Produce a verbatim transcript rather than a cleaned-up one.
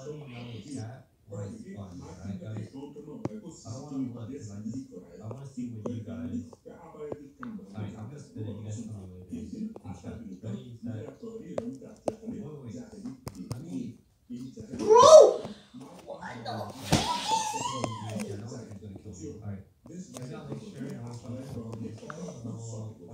let me know in chat when it's fun, alright, guys? I don't want to look because I just I want to see what you guys. Alright, I'm gonna spin it. You guys tell me what it is in chat. Ready, set. Wait, wait, wait. Let me. Bro! What the? Oh, yeah, no, it's gonna kill me. Alright. I gotta make sure I don't